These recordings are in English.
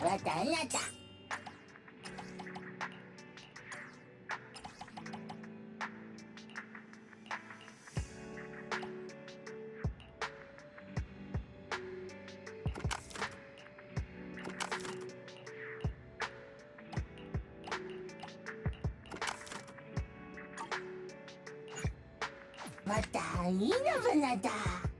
Batalata. Mataina vanata.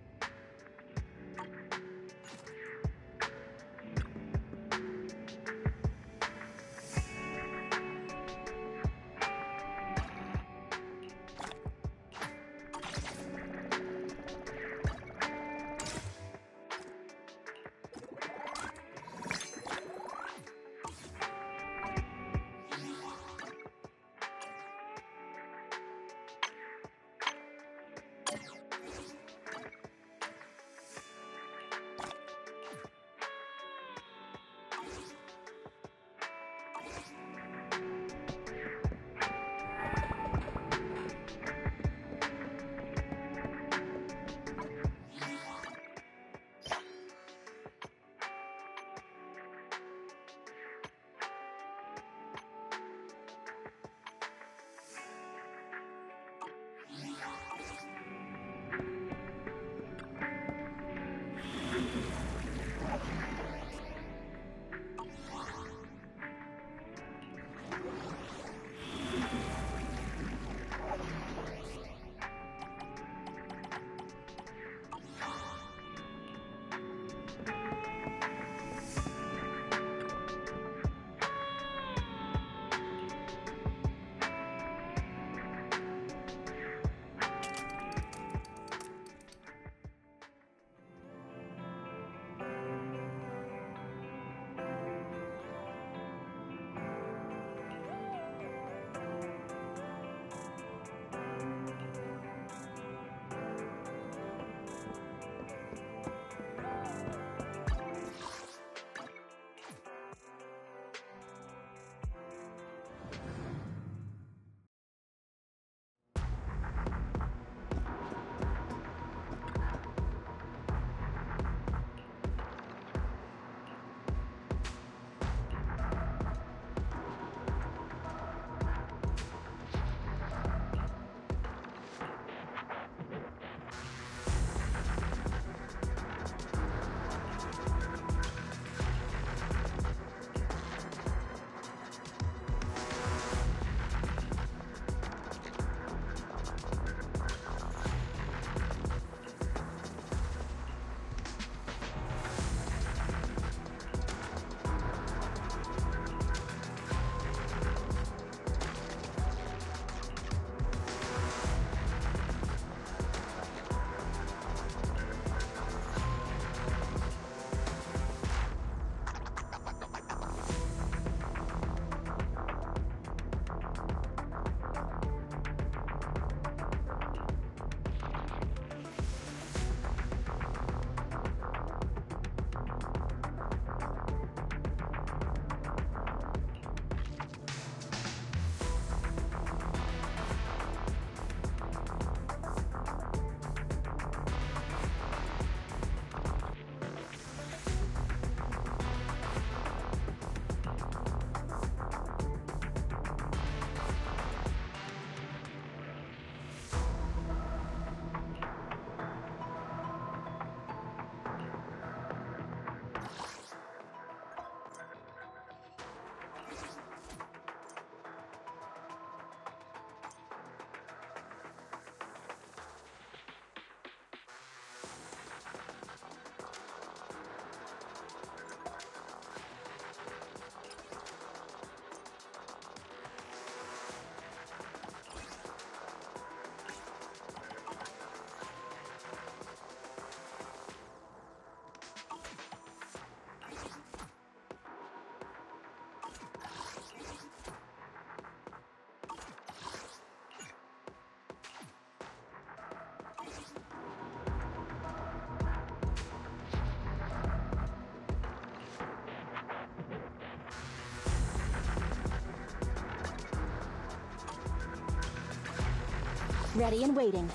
Ready and waiting.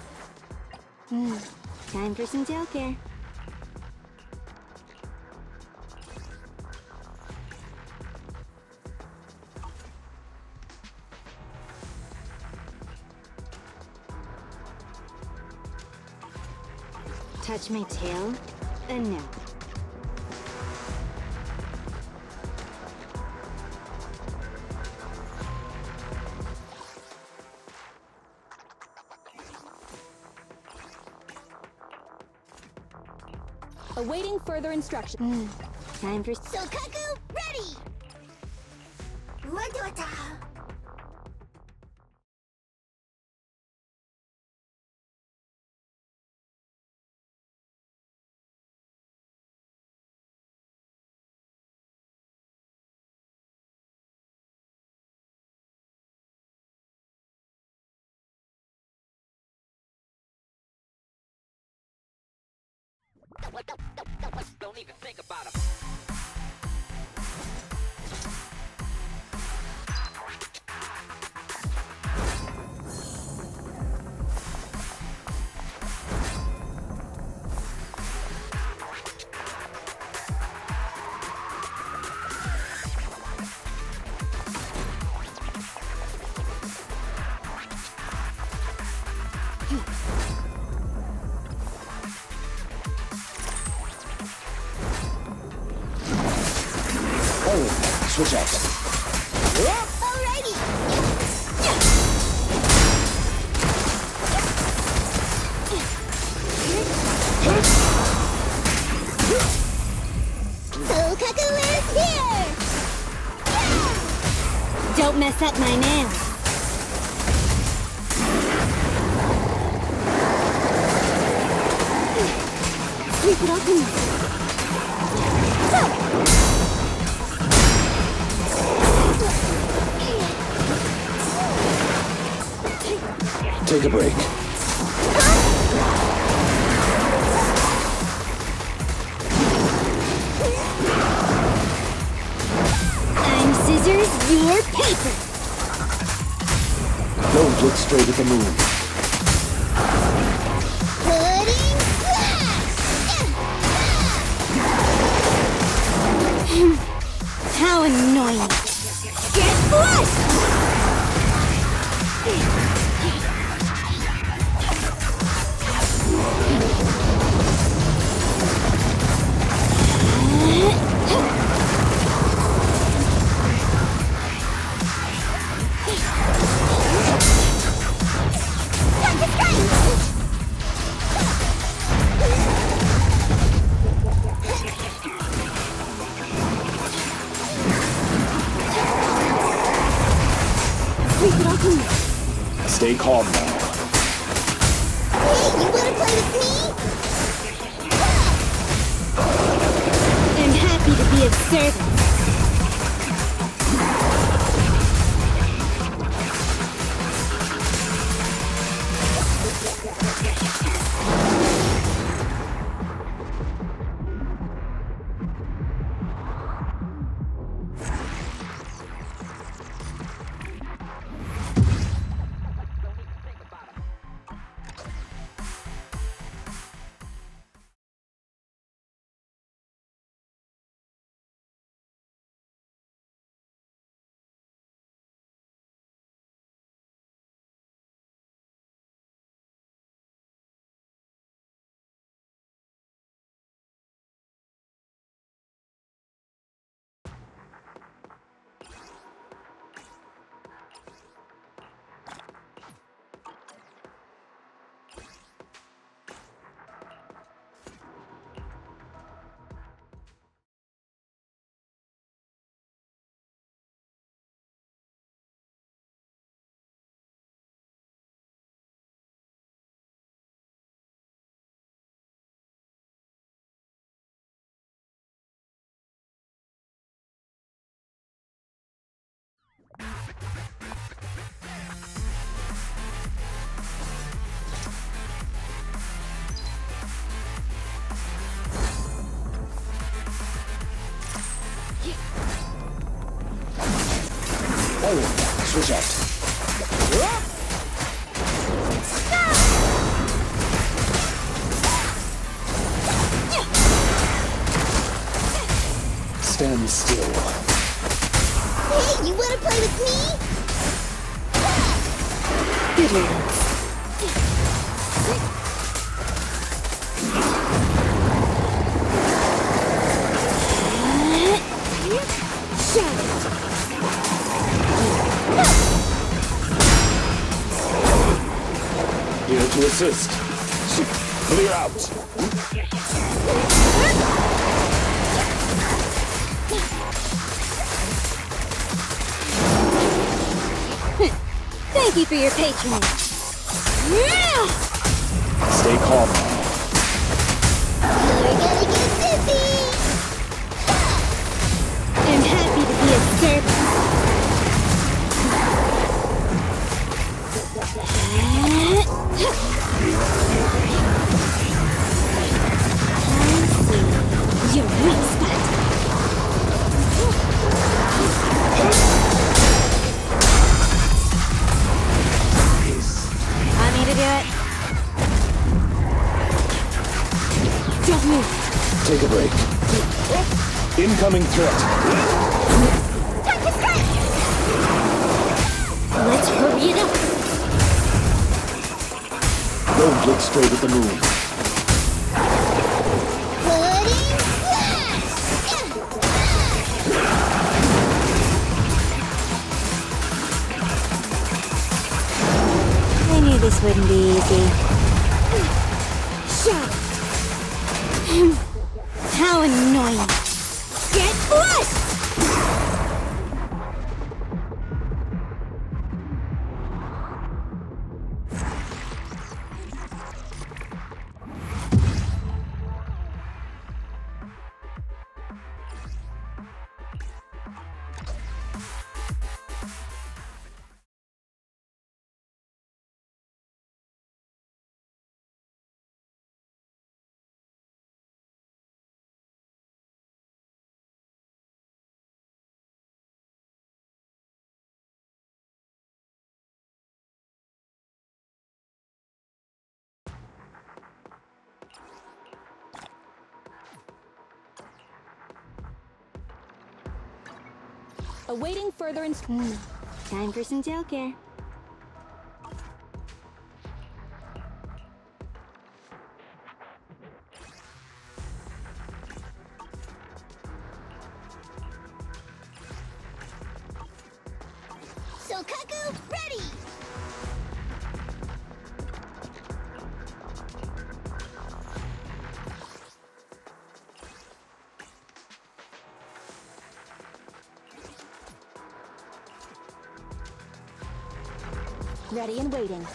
Time for some tail care. Touch my tail, and no. Awaiting further instruction. Time for Sokaku, ready! Wadota! Don't even think about it. Switch out. Alrighty! Sokaku is here! Don't mess up my nails. Sweep it up and Take a break. I'm scissors, you're paper. Don't look straight at the moon. Pudding flash! How annoying. Get flushed! Stay calm now. Hey, you wanna play with me? I'm happy to be of service. Oh, switch out. Stand still. Hey, you wanna play with me? Good riddance. Here to assist. Clear out. Thank you for your patronage. Stay calm now. You're gonna get dizzy! I'm happy to be of service. Your weak spot. Want me to do it? Don't move. Take a break. Incoming threat. Time to strike! Let's hurry it up. Don't look straight at the moon. Pudding blast! I knew this wouldn't be easy. Shut. How annoying. Get flushed! Awaiting further instructions. Time for some tail care. Sokaku, ready! Ready and waiting.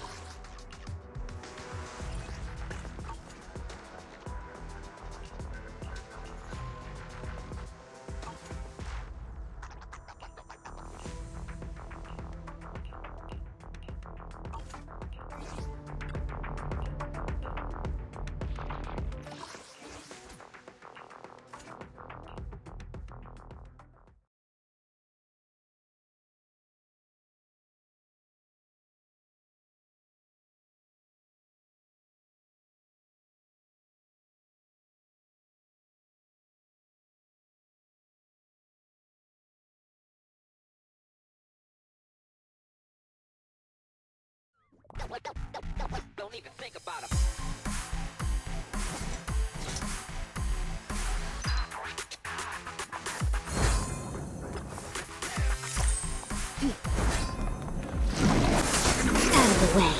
Don't even think about it. Out of the way.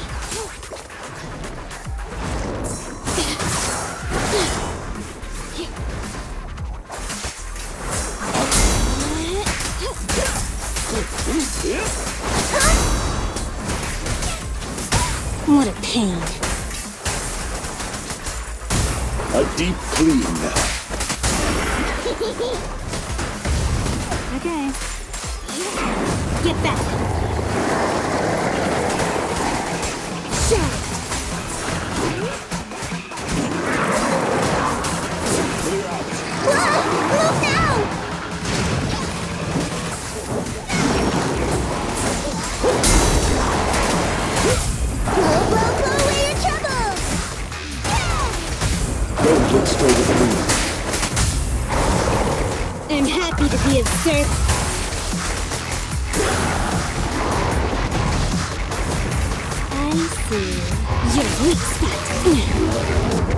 What a pain. A deep clean. Okay. Get back. Shut. Move now! Blow away your troubles! Don't look straight at the moon. I'm happy to be of service. I see. Your weak spot.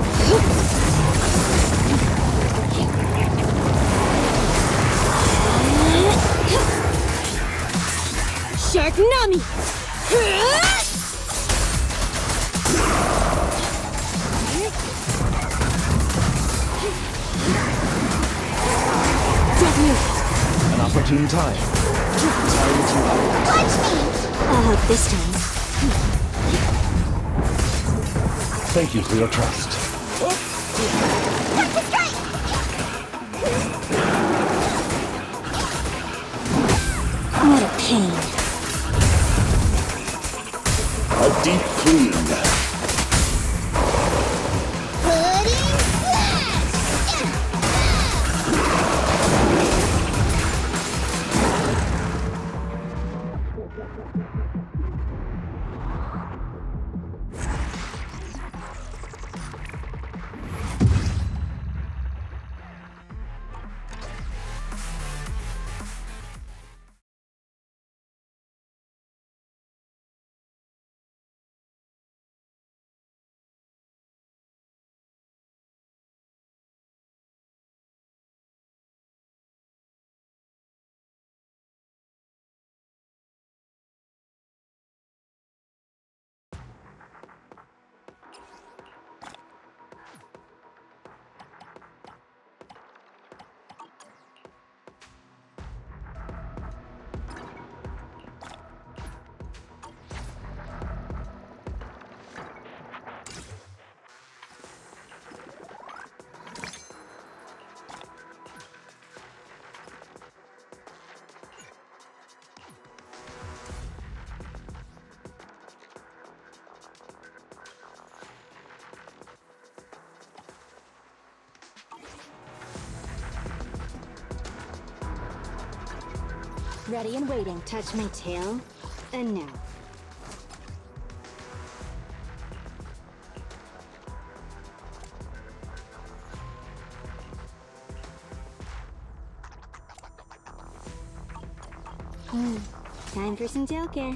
In time. Time to hunt. Watch me! I'll help this time. Thank you for your trust. Practice strike! What a pain. A deep clean. Pudding splash! Ready and waiting. Touch my tail, and now. Time for some tail care.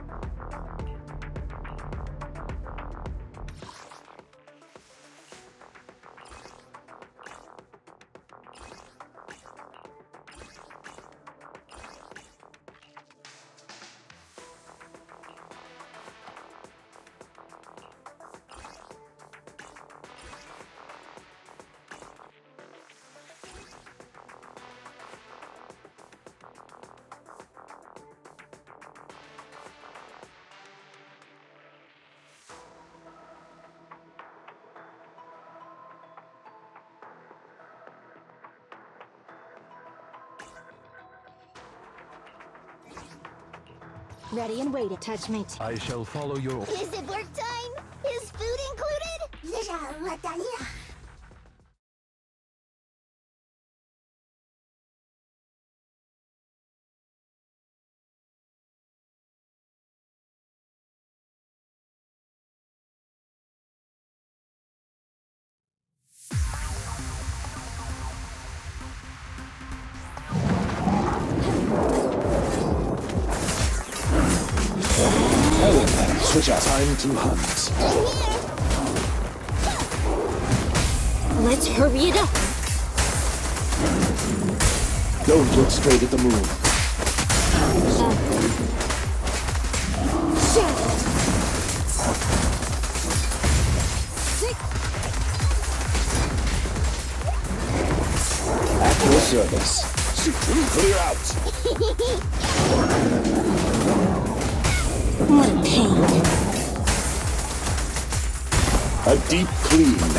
Ready and waiting. Touch my tail. I shall follow your... Is it work time? Is food included? Switch out. Time to hunt. Let's hurry it up. Don't look straight at the moon. At your service. Clear out. What a pain. A deep clean.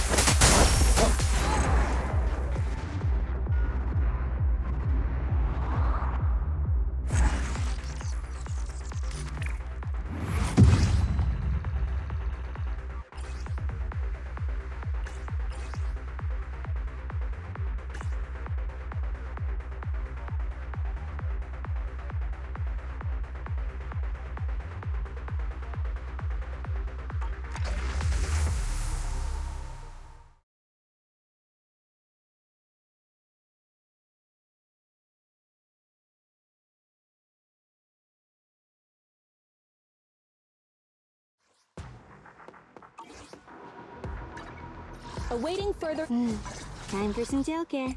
Awaiting further. Time for some tail care.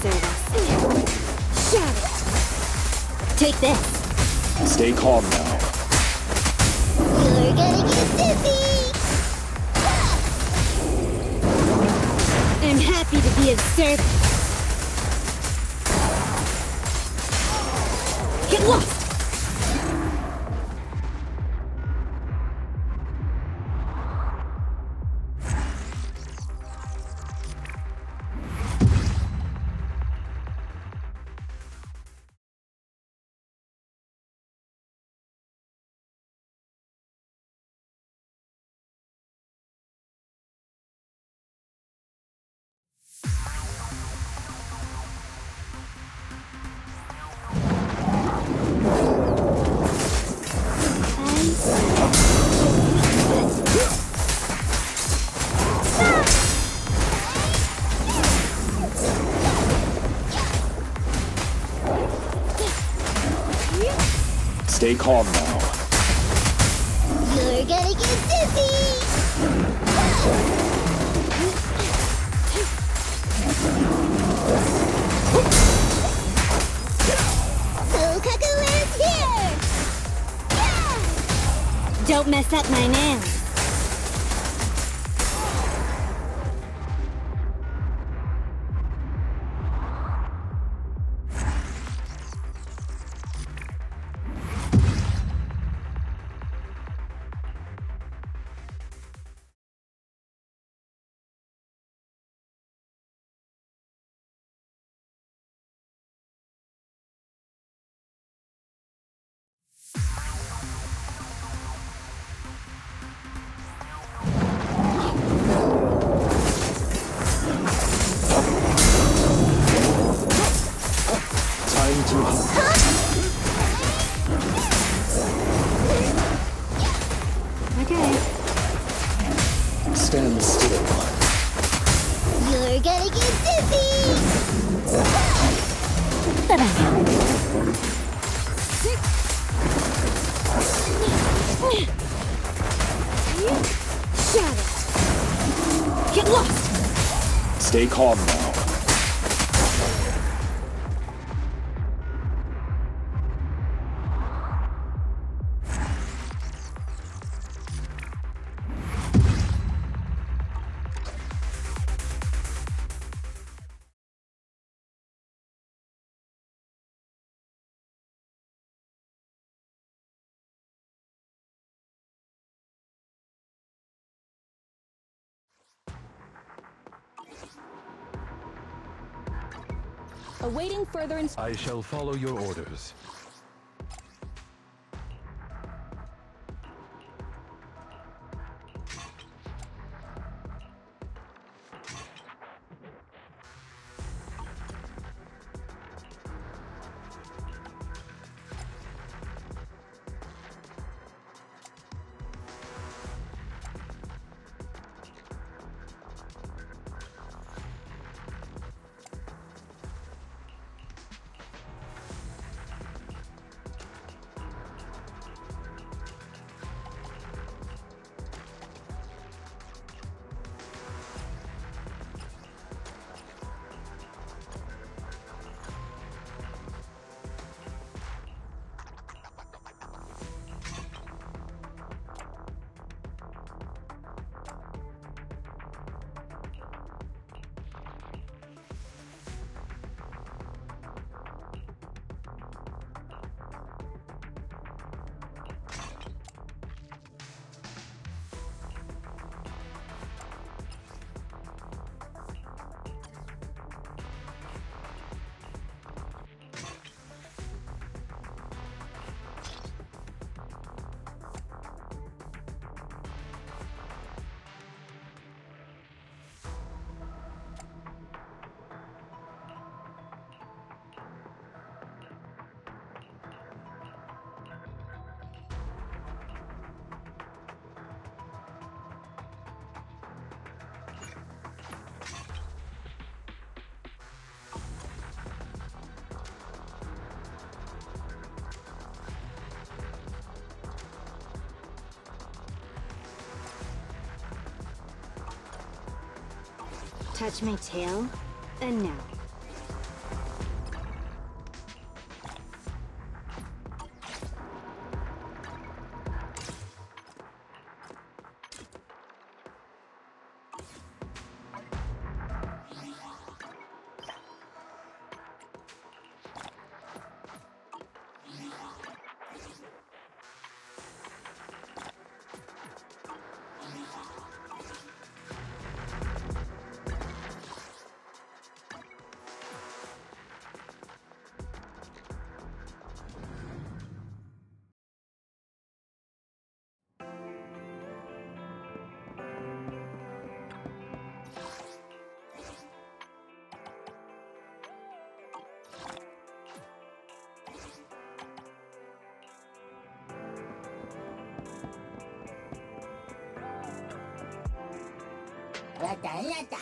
service. Shut it! Take this! Stay calm now. You're gonna get dizzy! I'm happy to be of service. Get lost! Stay calm now. You're gonna get dizzy! Sokaku is here! Yeah! Don't mess up my nails. Time to Okay. stand still. You're gonna get dizzy! Shut it! Get lost! Stay calm now. Awaiting further I shall follow your orders. Touch my tail, and no. Rata.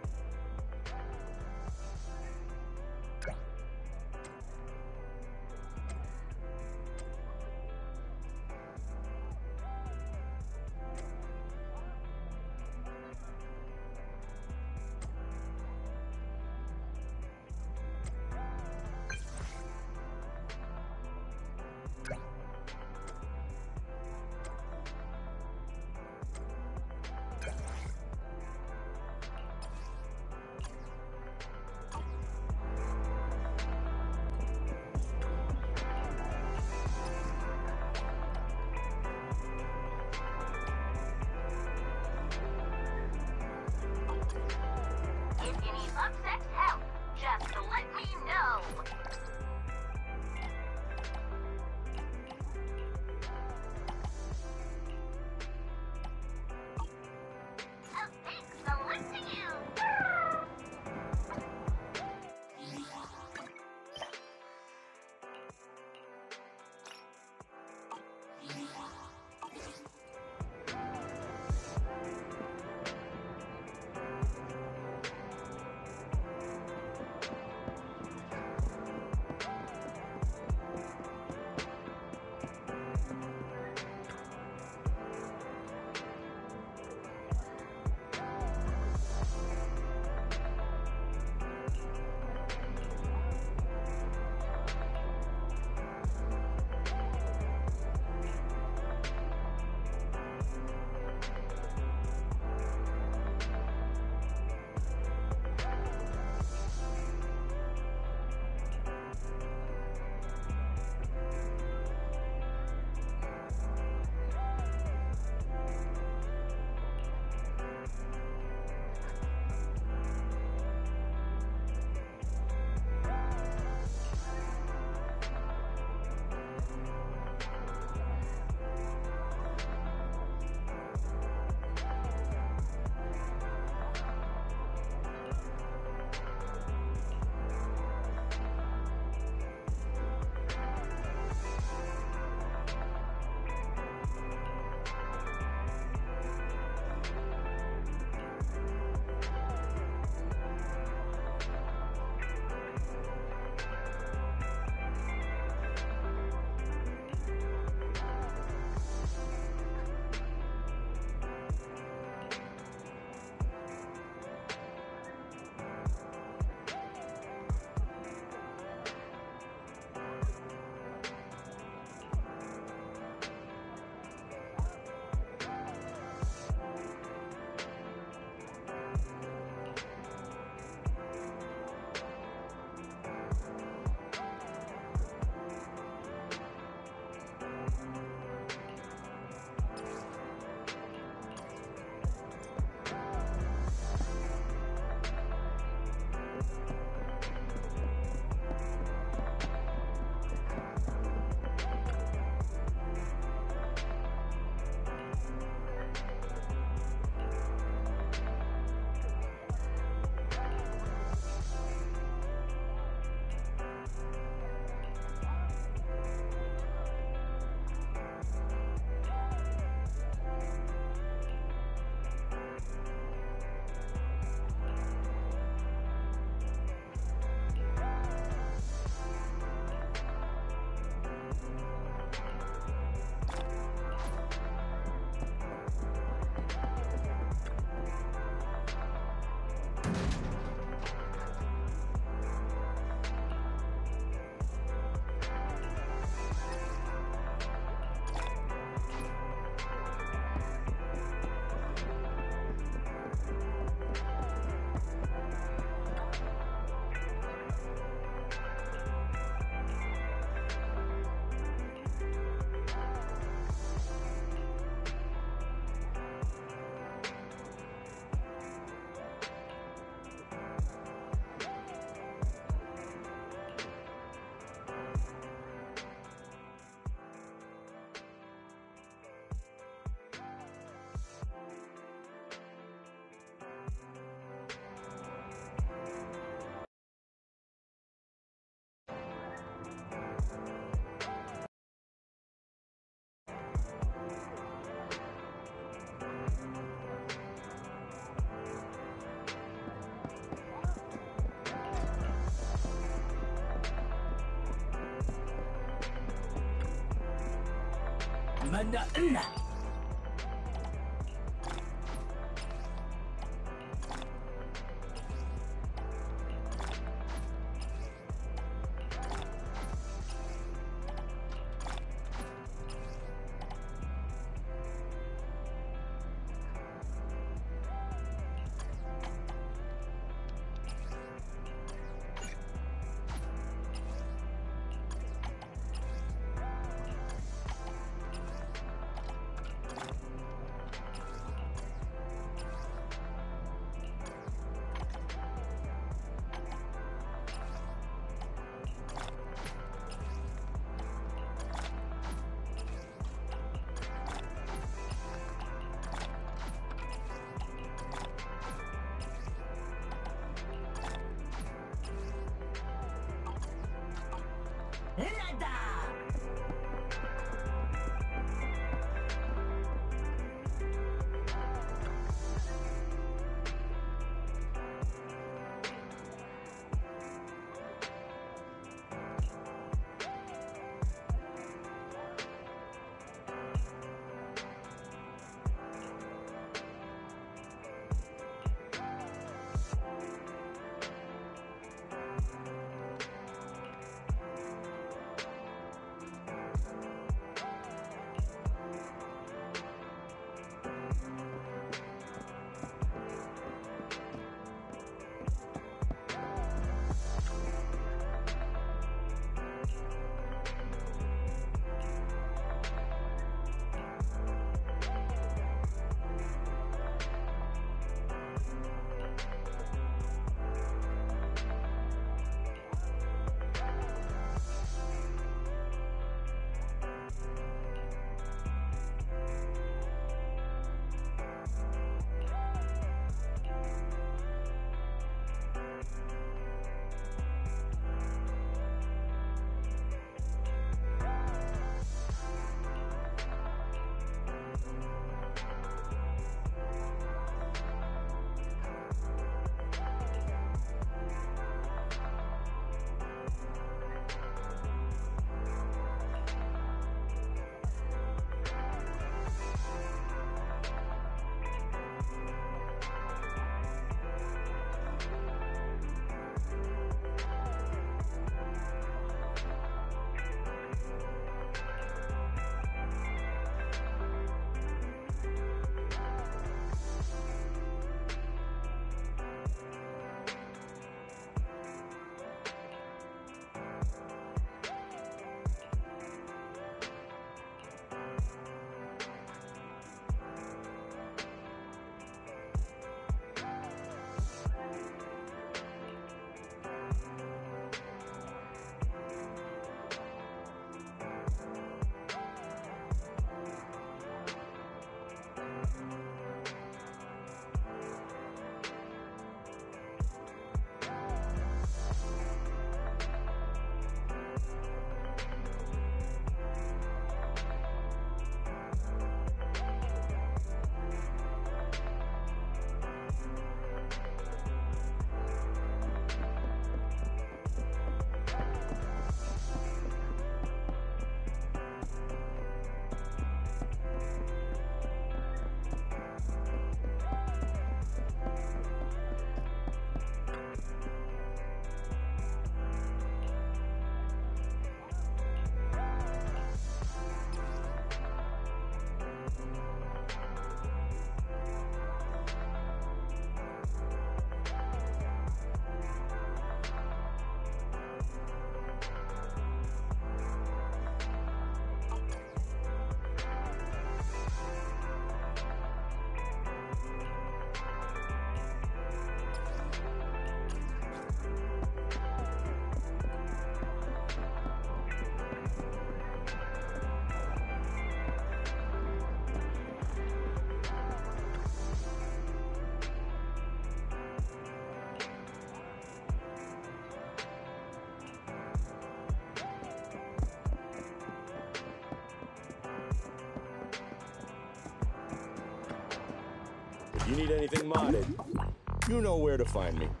You need anything modded? You know where to find me.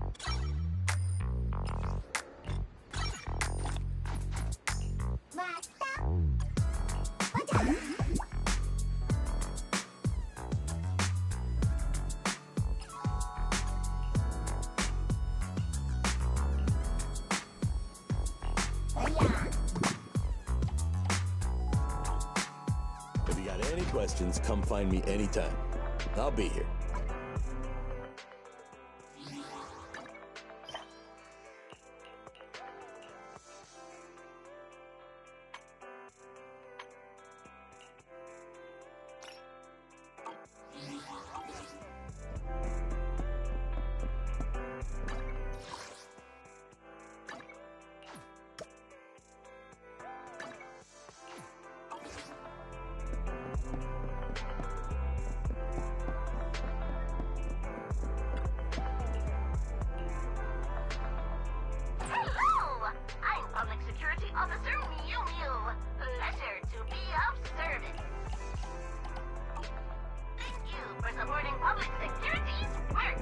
If you got any questions, come find me anytime. I'll be here. Hello! I'm Public Security Officer Mew Mew. Pleasure to be of service. Thank you for supporting public security's work.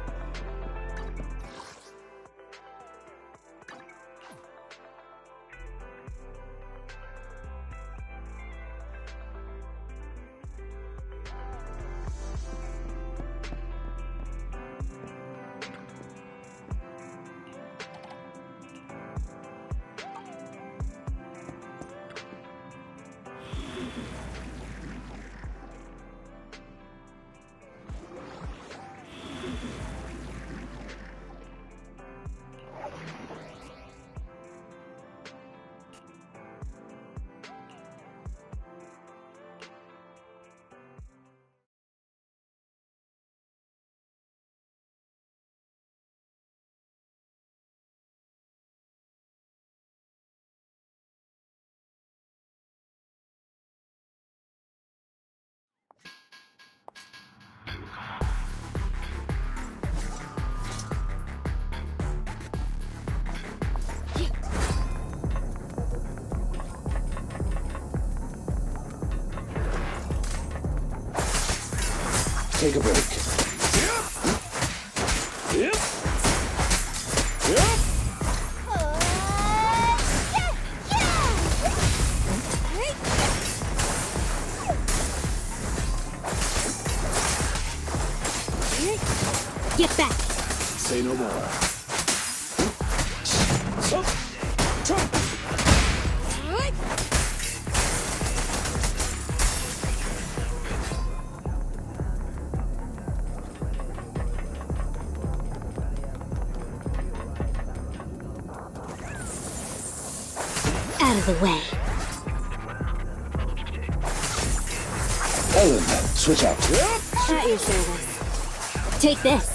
Take a break. Yep. Yep. Get back! Say no more. Chop. Chop. Out of the way. Ellen, switch out. At your service. Take this.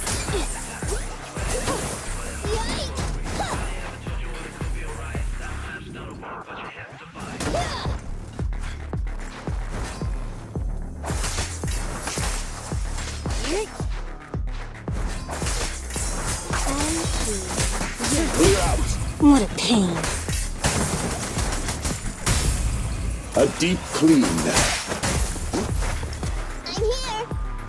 Clear out. What a pain. A deep clean. I'm here.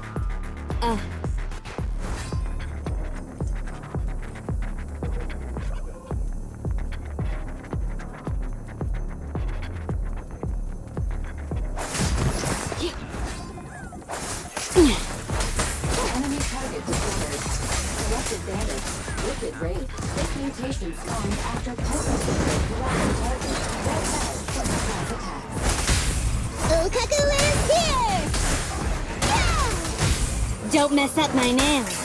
Enemy target discovered. Corrupted bandit. Wicked raid. This mutation spawns after potency. Corrupted target. Red flag from class attacks. Okaku is here! Yeah! Don't mess up my nails.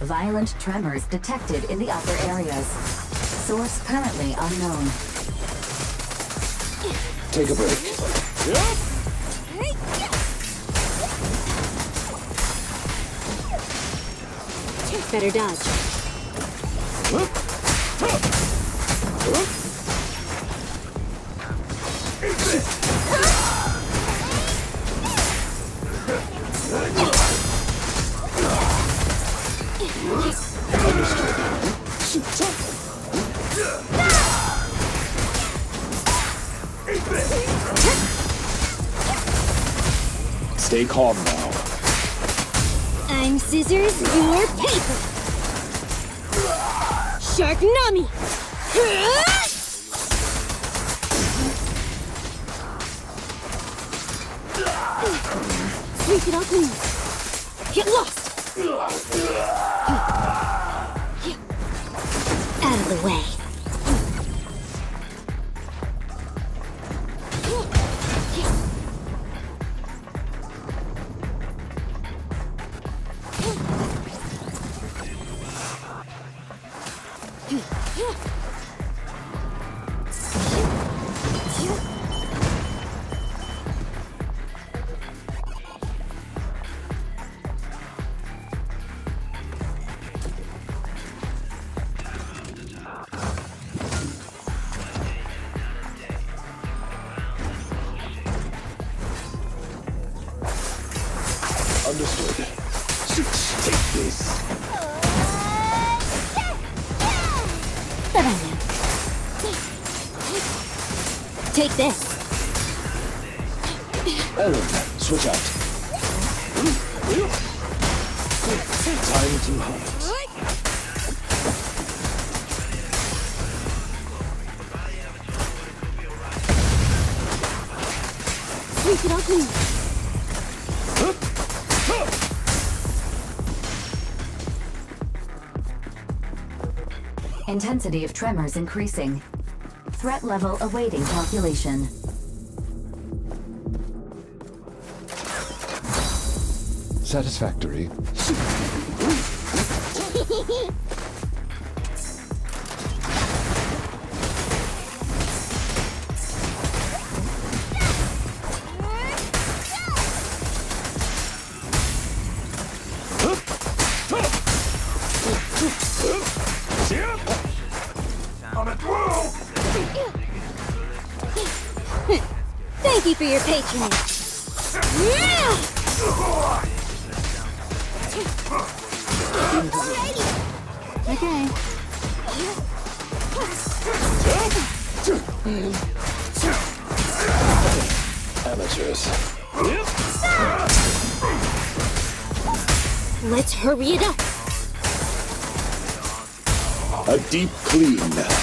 Violent tremors detected in the upper areas. Source currently unknown. Take a break. Better dodge. Stay calm now. I'm scissors, you're paper. Shark Nami! Sweep it all clean. Get lost! Out of the way. Understood. Take this. Take this. Ellen, switch out. Time to hunt. Sweep it all clean. Intensity of tremors increasing. Threat level awaiting calculation. Satisfactory. Thank you for your patronage. Okay. Amateurs. Let's hurry it up. A deep clean.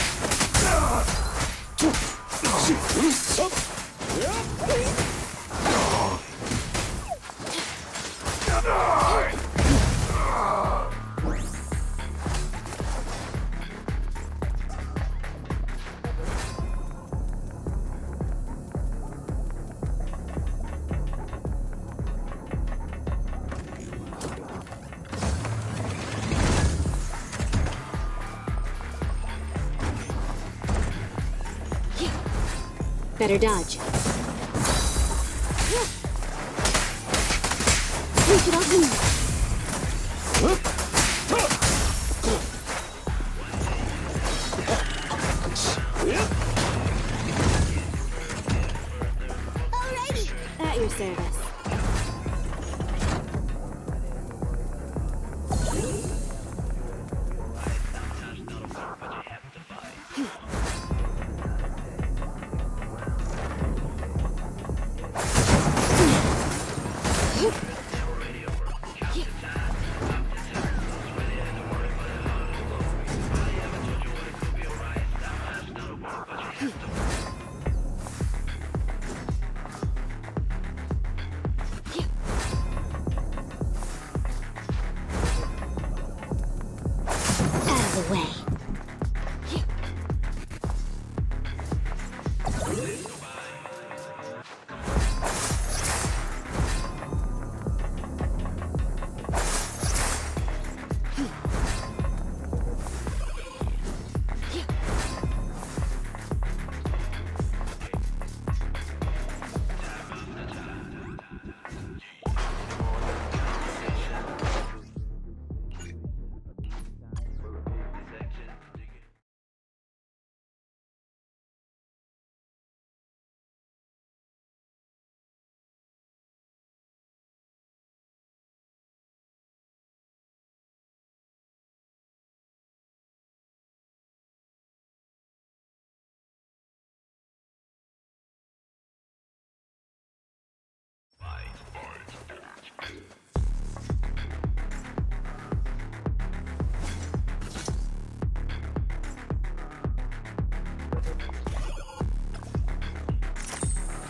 Better dodge. Sweep it all clean. Alrighty. At your service.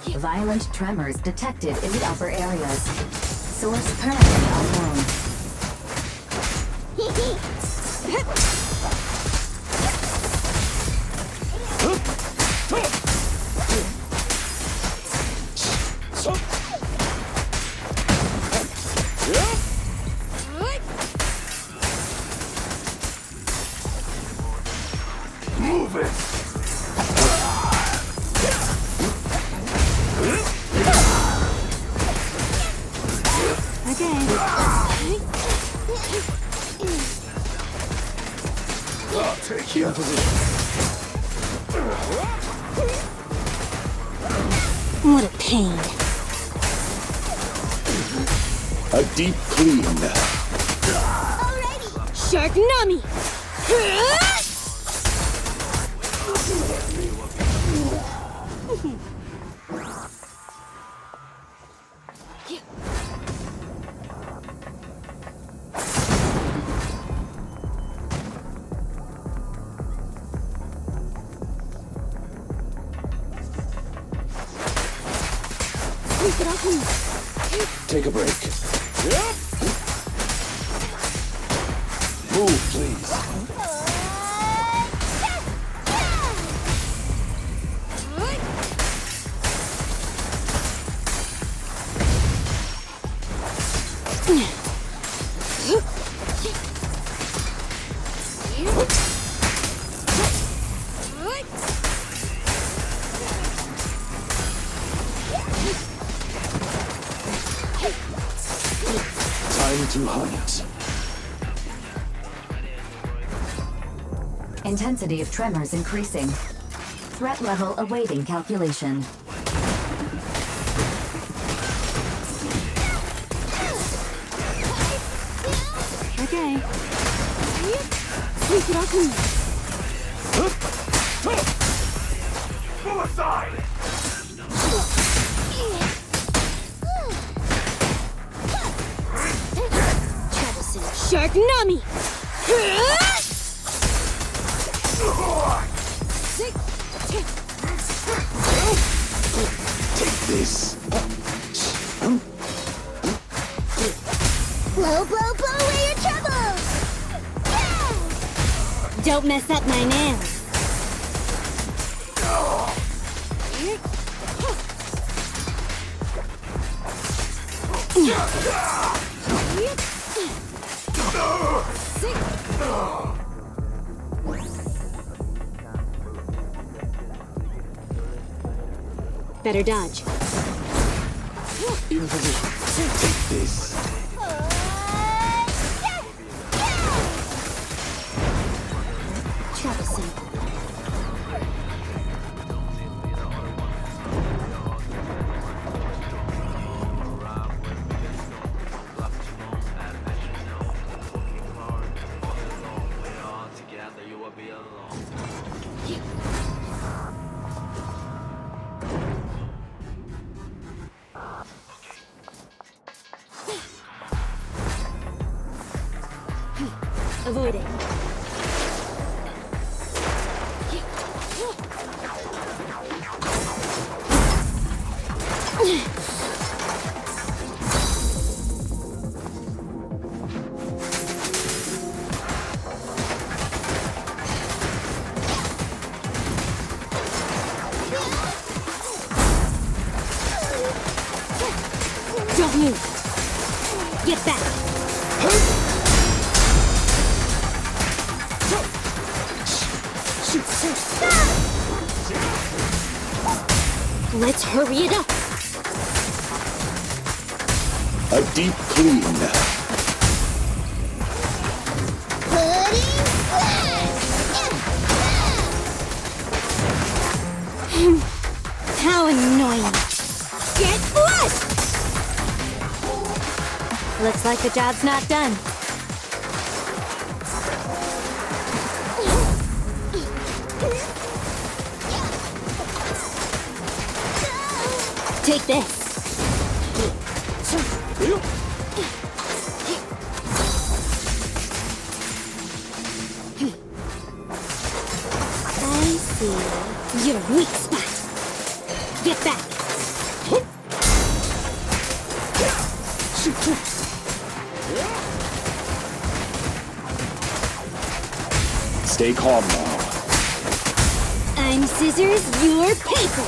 Violent tremors detected in the upper areas. Source currently unknown. Move it! I'll take you. What a pain. A deep clean. Shark Nami! Take a break. Move, please. Time to hunt. Intensity of tremors increasing. Threat level awaiting calculation. Okay. Sweep it up. Pull aside! Shark Nami! Take this. Blow, blow, blow away your troubles! Don't mess up my nails. Better dodge. In position. Take this. Troublesome. Avoid it. Don't move. Get back. Let's hurry it up. A deep clean. How annoying. Get flushed! Looks like the job's not done. Take this. I see. Your weak spot. Get back. Stay calm now. I'm scissors, you're paper.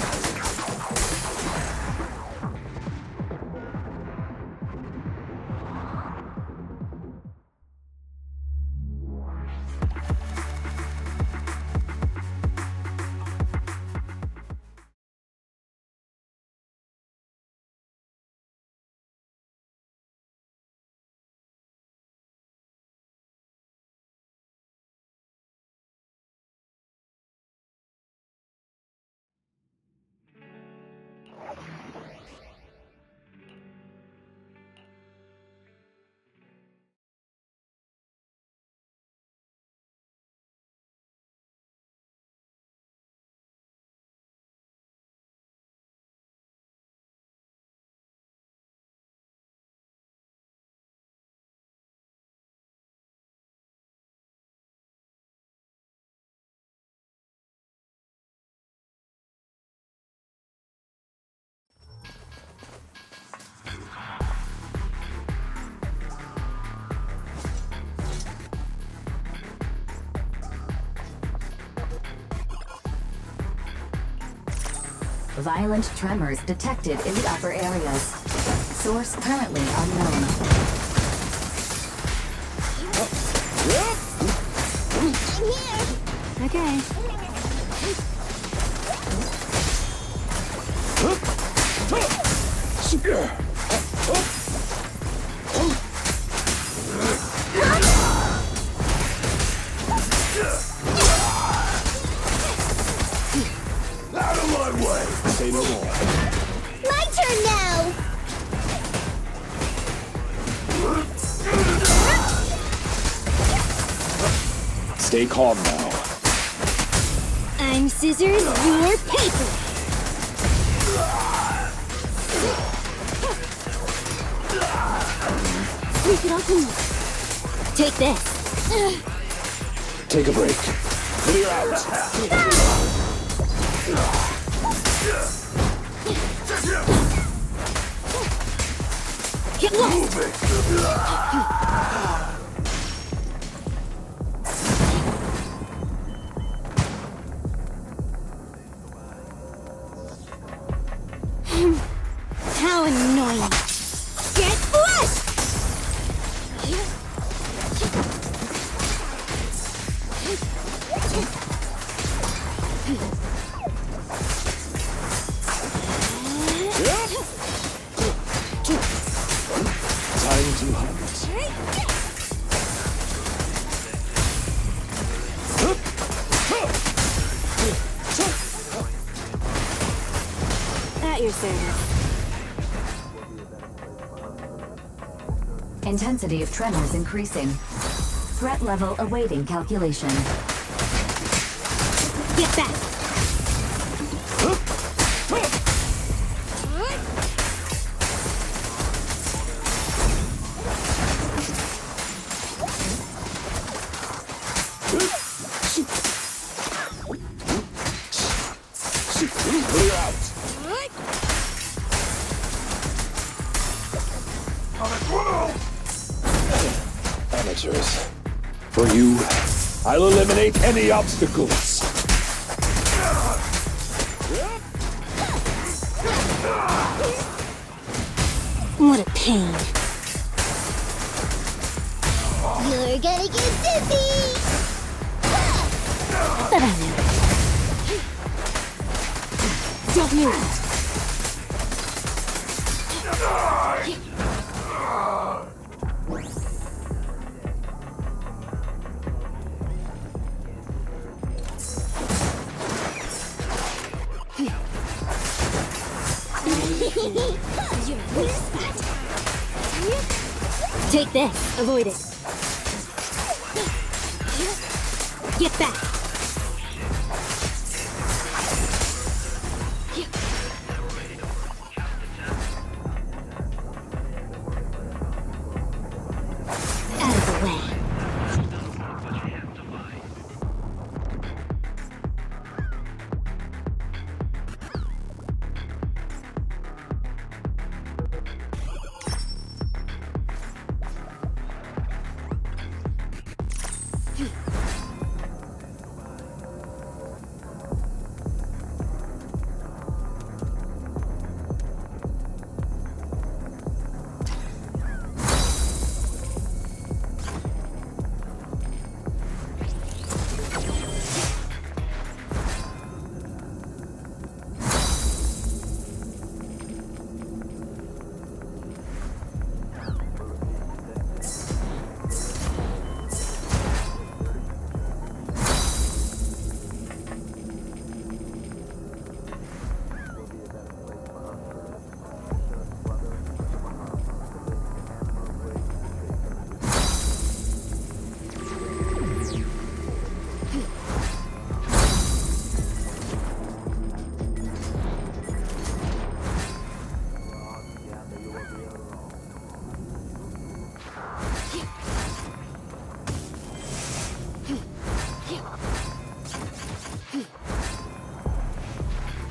Violent tremors detected in the upper areas. Source currently unknown. I'm here. Okay. Out of my way! Say no more. My turn now. Stay calm now. I'm scissors, you're paper. Sneak it off me. Take this. Take a break. Clear out. Get lost. How annoying. Get flushed! Time to hunt. At your service. Intensity of tremors increasing. Threat level awaiting calculation. Get back! Clear out. Amateurs. For you, I'll eliminate any obstacles. What a pain. You're gonna get dizzy. But I know. Don't move. Your weak spot. Take this. Avoid it. Get back. Out of the way.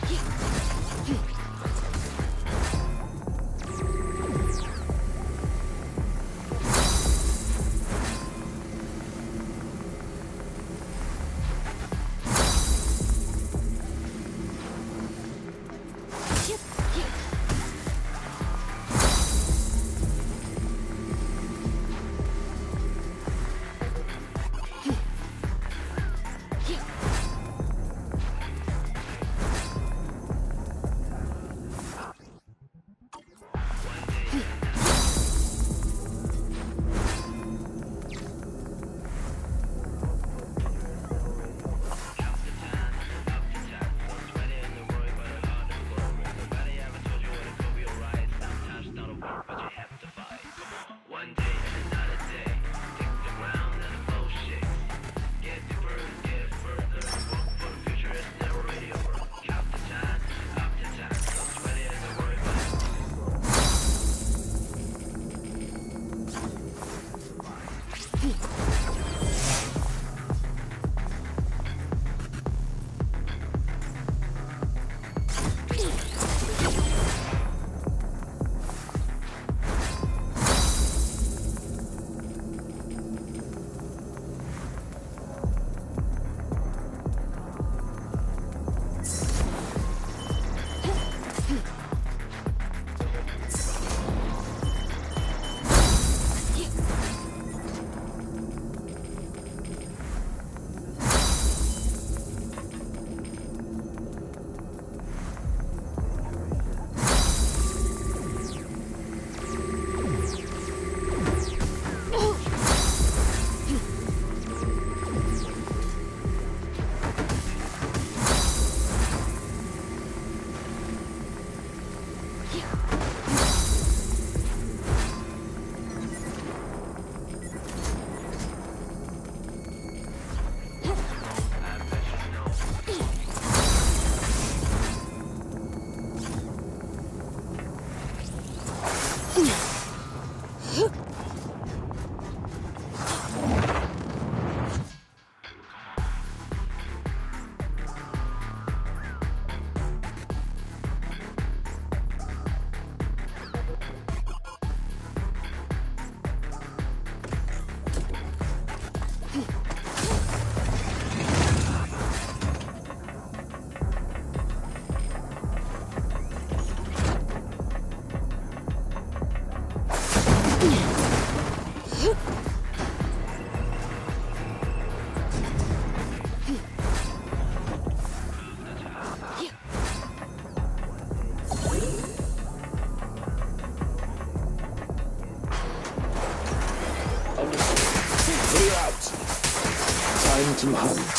Time to hunt.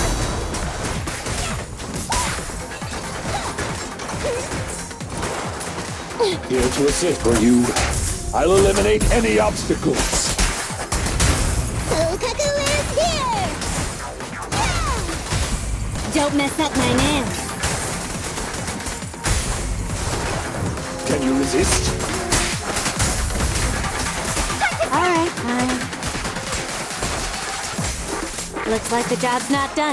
Here to assist for you. I'll eliminate any obstacles. Sokaku is here! Don't mess up my nails. Can you resist? Alright, fine. Looks like the job's not done.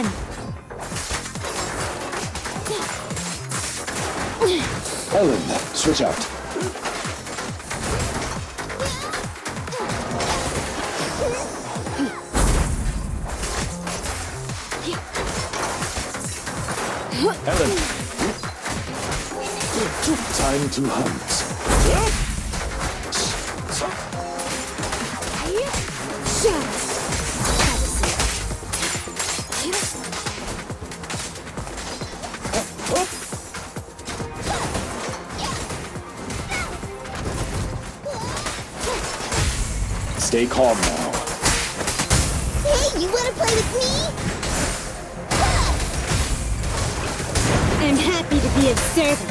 Ellen, switch out. Ellen. Time to hunt. Stay calm now. Hey, you wanna play with me? I'm happy to be of service.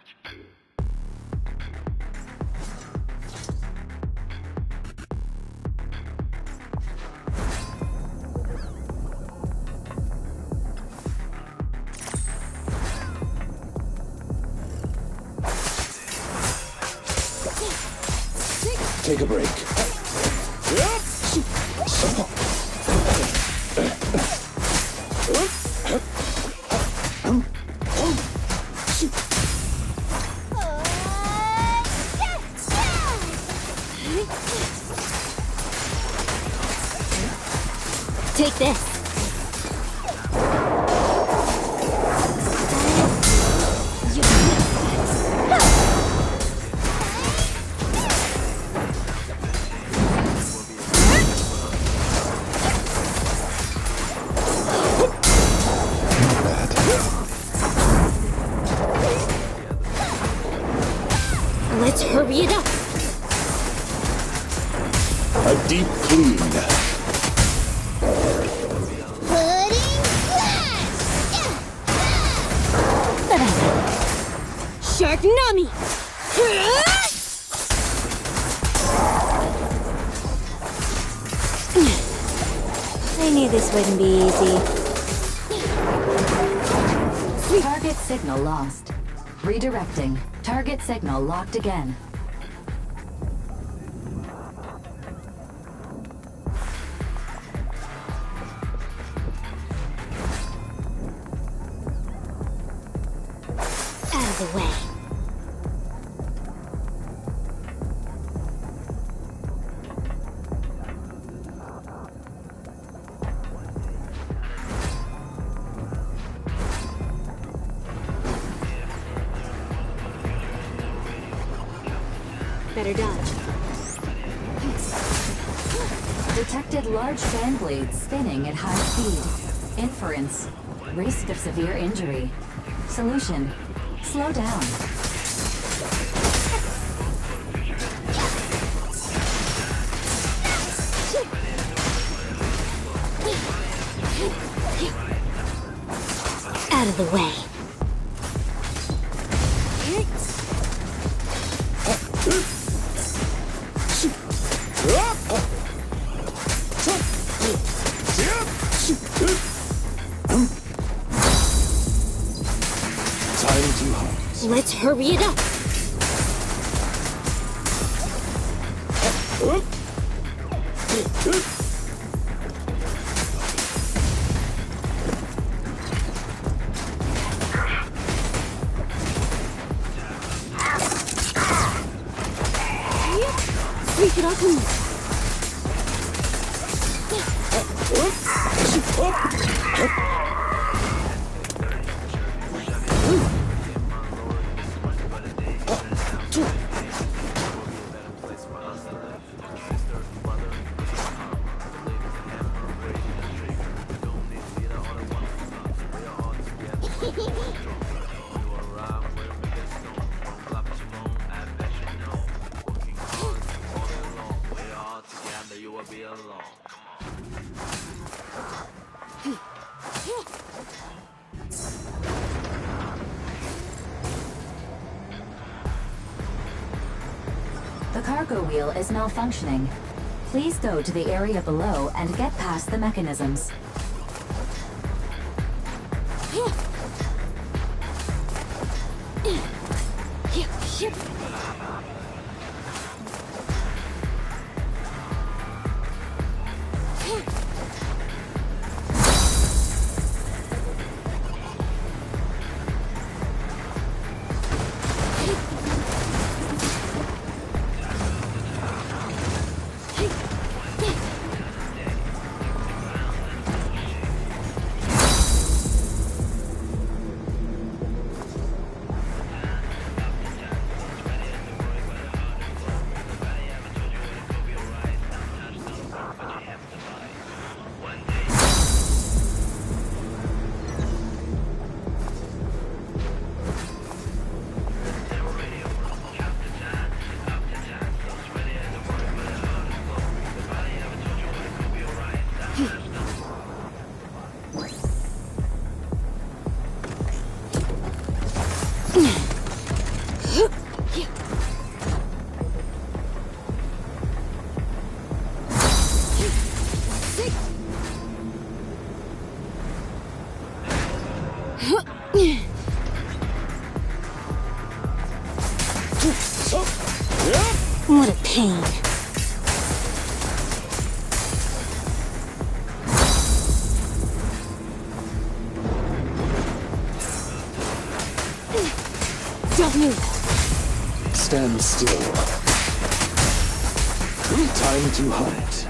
Take a break. Take this. Let's hurry it up. A deep clean. Pudding blast! Shark Nami! I knew this wouldn't be easy. Target signal lost. Redirecting. Target signal locked again. Out of the way. Better dodge. Detected large fan blades spinning at high speed. Inference. Risk of severe injury. Solution. Slow down. Out of the way. Time to hunt. Let's hurry it up. Sweep it up and The cargo wheel is malfunctioning. Please go to the area below and get past the mechanisms. What a pain. Don't move. Stand still. Time to hunt.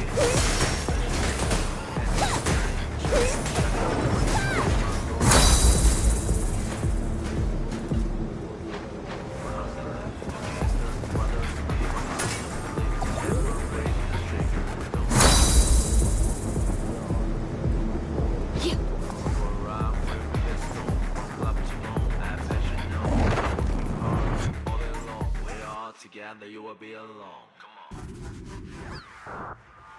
Together you will be alone. Come on.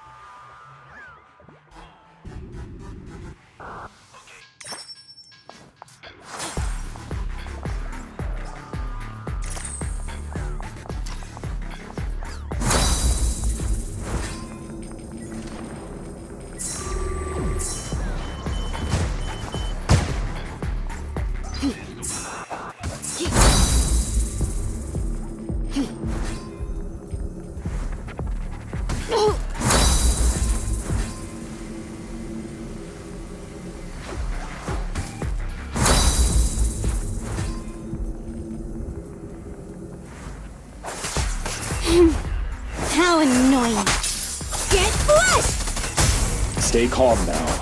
How annoying. Get flushed! Stay calm now.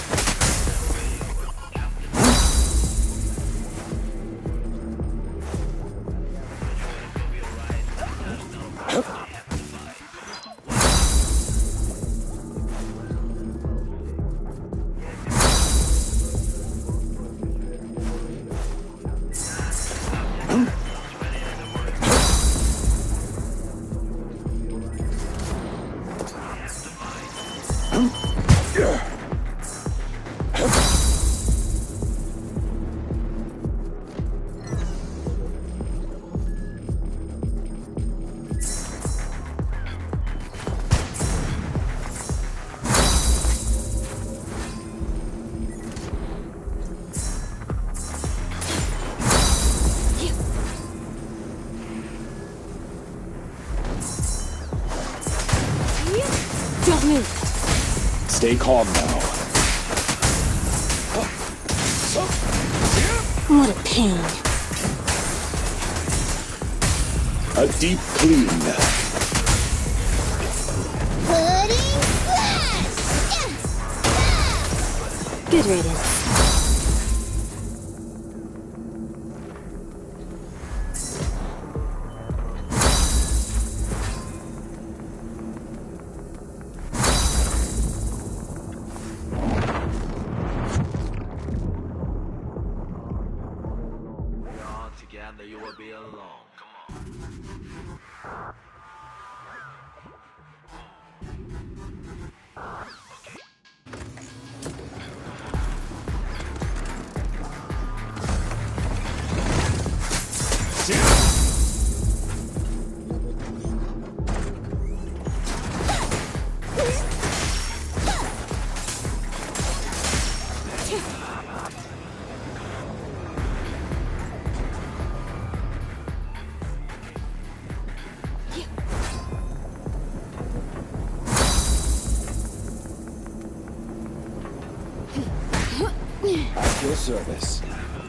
Don't move. Stay calm now. What a pain. A deep clean. Pudding splash! Good riddance. Together you will be alone. Come on. At your service.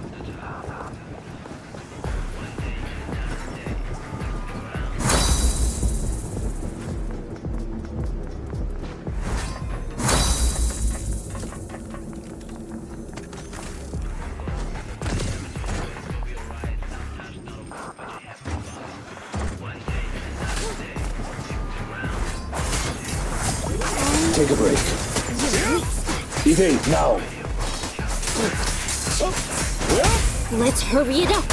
Take a break. Evade now. Let's hurry it up.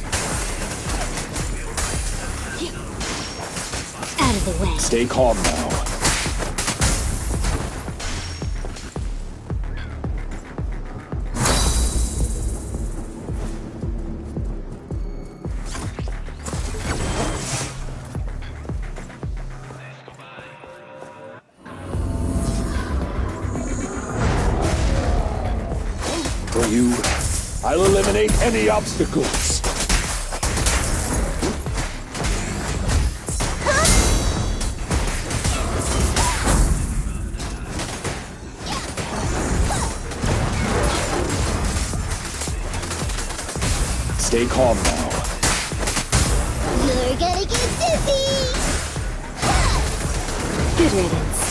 Out of the way. Stay calm now. For you, I'll eliminate any obstacles. Stay calm now. You're gonna get dizzy! Good riddance.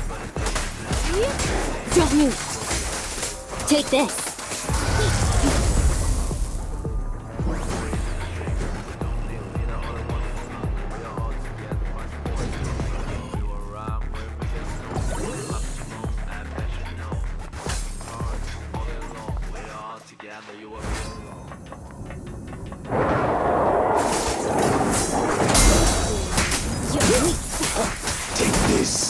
Don't move. Take this. Take this.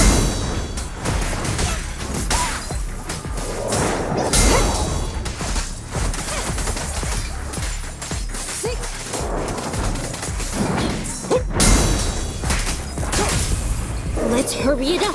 Let's hurry it up.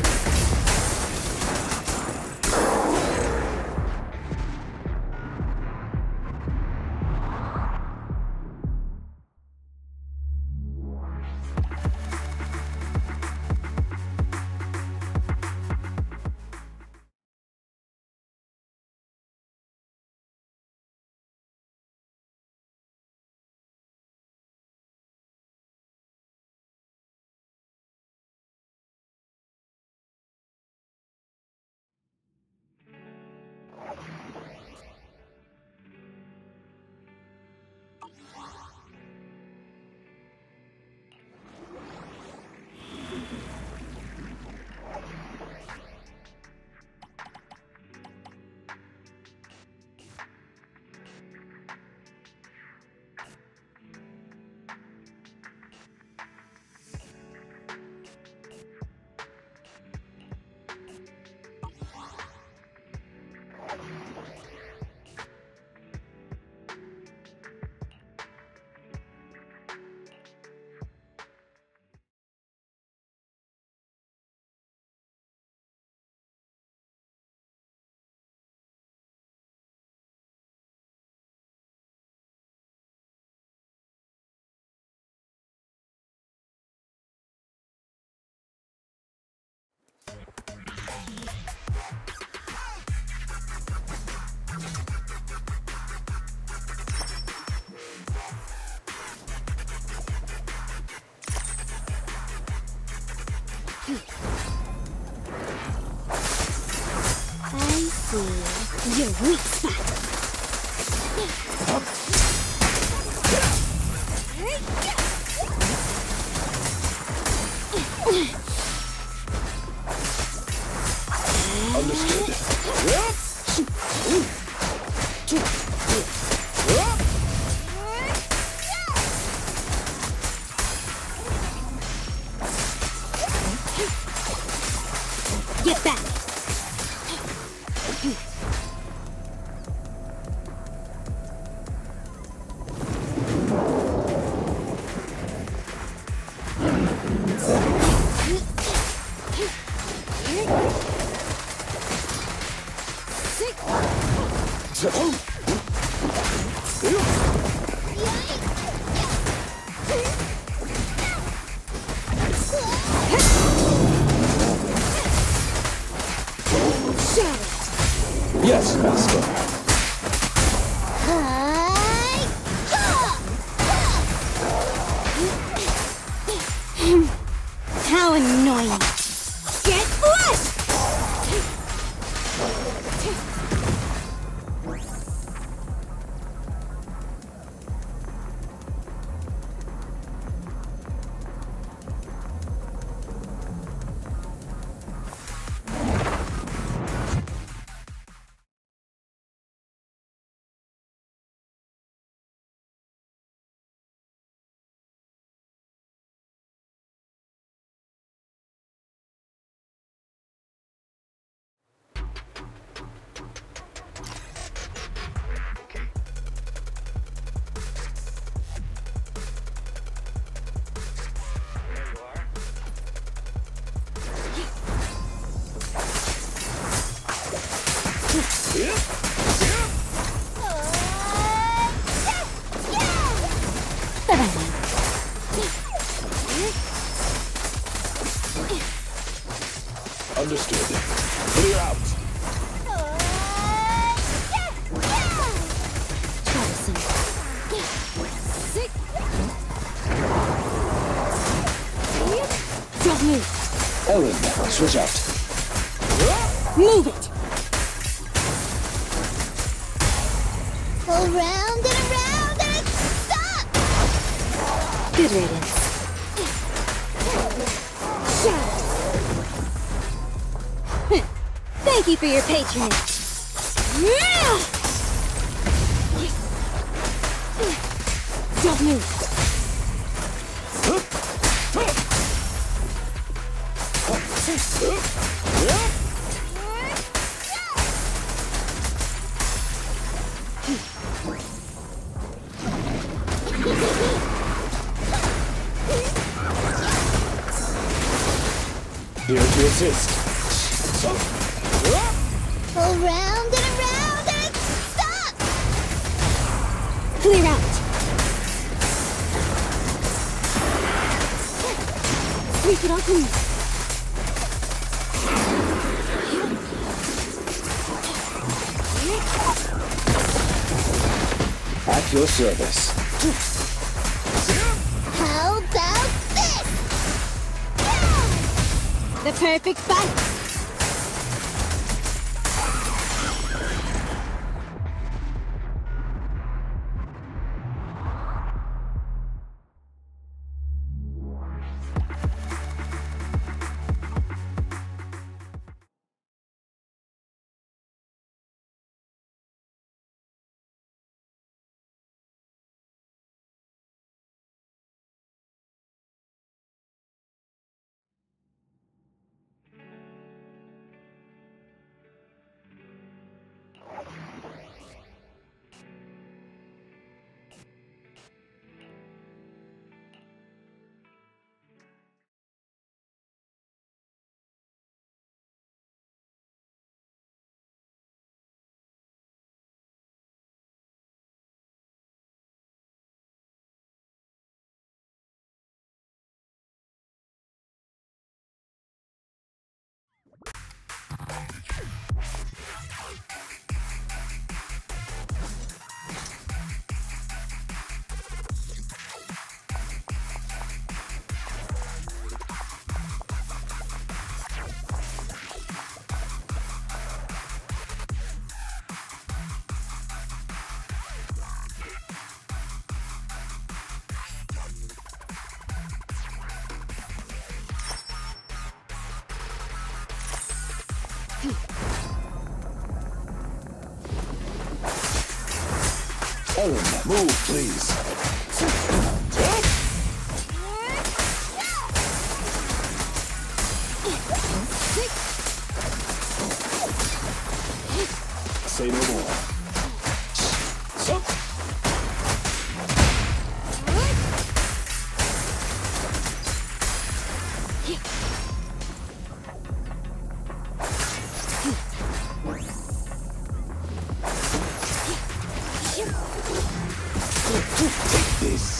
I see your weak spot. Get back! Yes, Master. How annoying! Get lost! Understood. Clear out. Troublesome. Sick. Don't move. Ellen, switch out. Move it. Around and around and stop! Good riddance. Shot. Thank you for your patronage. Don't move. Here to assist. Around and around and stop! Clear out. Sweep it off me. At your service. How about this? The perfect fight. Ellen, move, please. Say no more. Take this.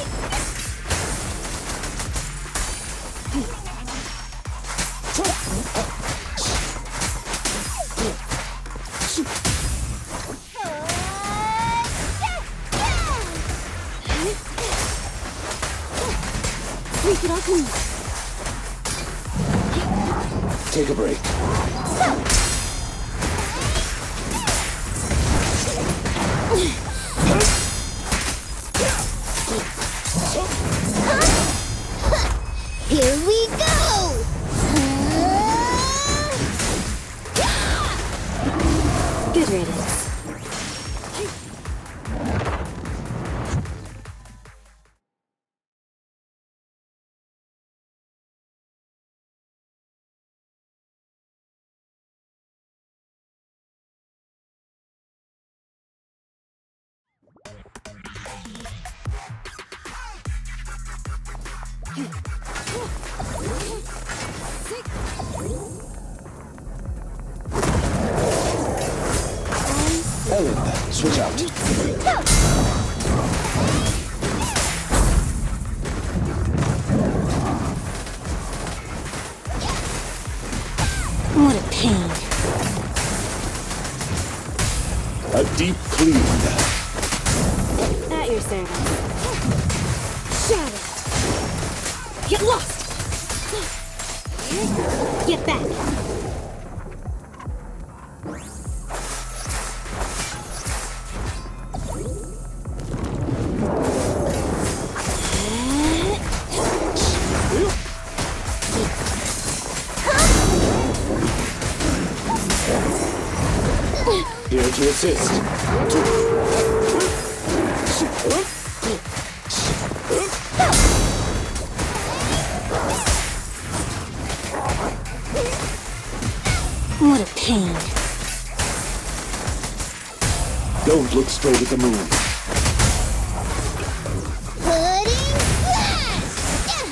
Sweep it off me. Take a break. Here we go! Good riddance. Ellen, switch out. What a pain. A deep clean. At your service. Shadow. Get lost! Get back! Here to assist. What a pain. Don't look straight at the moon. Pudding blast!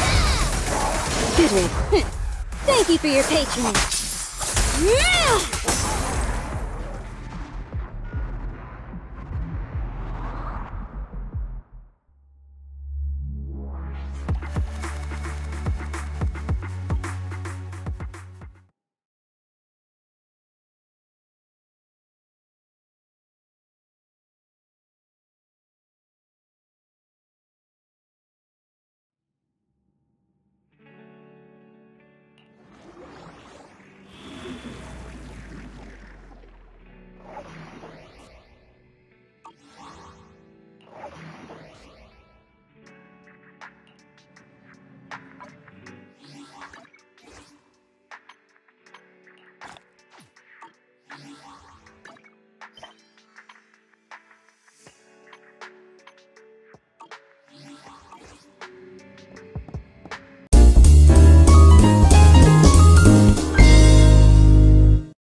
Good one. Thank you for your patronage. Yeah!